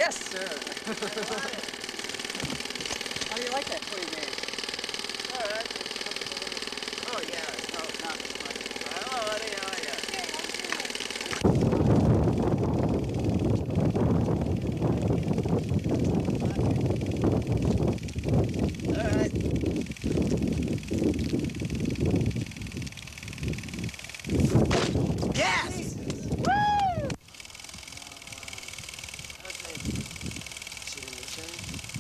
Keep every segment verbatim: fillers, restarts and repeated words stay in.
Yes, sir. How do you like that toy game? All right. Oh, yeah. It's not, not as much. Oh, anyhow, yeah. All right. Yes! Woo! Okay. Shooting mission.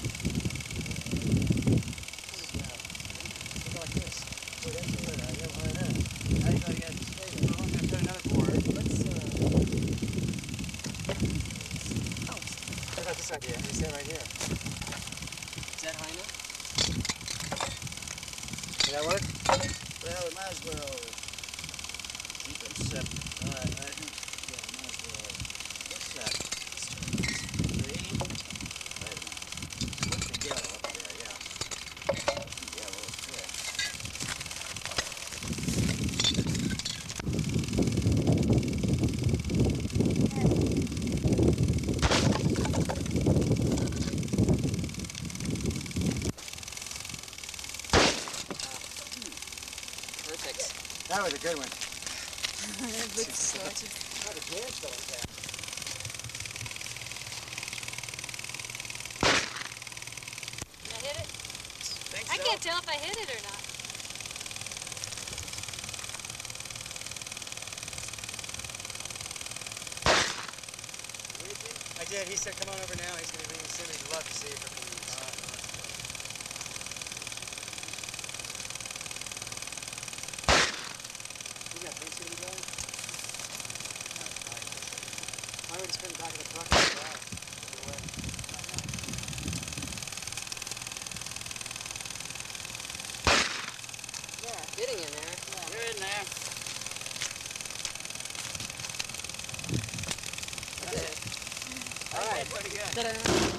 Go like this. Oh, that's good. I know. I know. I know. You got to stay there. I'm going to put another board. Let's. Uh... Oh. What about this idea? You stand right here. Is that high enough? Did that work? Well, we might as well keep them separate. All right, I think, yeah, we might as well. What's that? Three? Wait a minute. What's the yellow up there? Yeah. Yellow up there. Perfect. That was a good one. It looks gorgeous. How the dance going down? Did I hit it? Think I so. can't tell if I hit it or not. I did. He said, come on over now. He's going to be in Simmons. He'd love to see you for a few minutes. You got things to be going? Why would you spend the back of the truck and drive? Yeah, getting in there. Yeah. You're in there. That's it. All right, pretty good. Ta-da.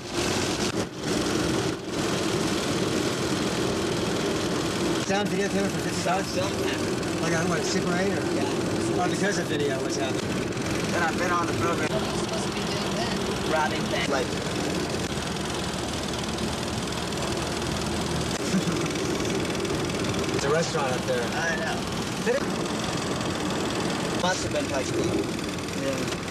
Sound video camera for fifty dollars? Like on what, Super eight or? Yeah. Oh, because of video, what's happening? Then I've been on the program. Supposed to be doing that. Robbing things. Like. There's a restaurant up there. I know. Must have been touched. Yeah.